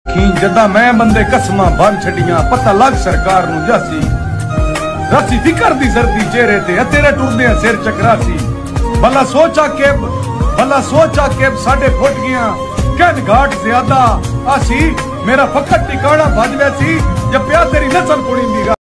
जदा मैं बंदे कसमां बन छड़ियां पता लग सरकार नूं जासी रासी फिकर दी सर्दी चेहरे ते तेरे टुरदे सिर चकरासी भला सोचा के साडे फुट गया कहन घाट ज्यादा आसी मेरा फकत टिकाना भज वैसी जे प्या तेरी नस्ल कुड़ी दी